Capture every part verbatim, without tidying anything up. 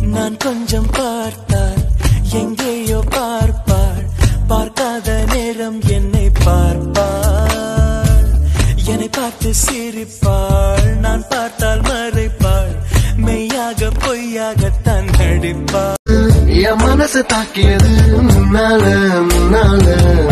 நான் கொஞ்சம் பார்த்தால் எங்கேயோ பார்ப்பாள், பார்க்காத நேரம் என்னை பார்ப்பாள், என்னை பார்த்து சிரிப்பாள், நான் பார்த்தால் மறைப்பாள், மெய்யாக பொய்யாகத்தான் நடிப்பாள். என் மனசு தாக்கியது முன்னால முன்னால,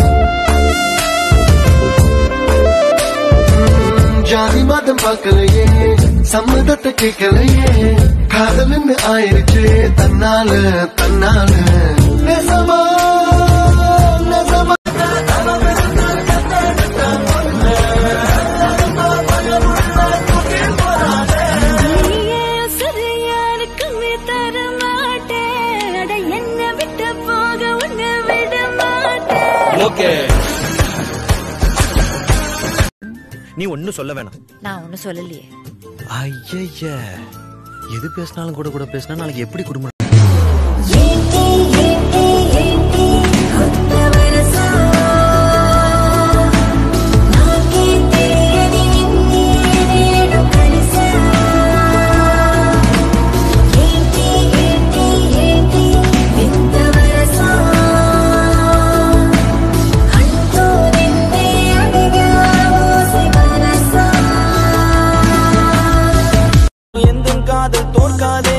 ஜாதி மதம் பார்க்கலையே, சம்மதத்தை கேட்கலையே, காதல்னு ஆயிடுச்சு தன்னால தன்னால. நெசமா நெசமா நீ ஒன்னும் சொல்ல வேணாம். நான் ஒன்னும் சொல்லலையே. ஐய எது பேசினாலும் கூட கூட பேசினா நாளைக்கு எப்படி குடும்பம்? காதல் தோற்காதே.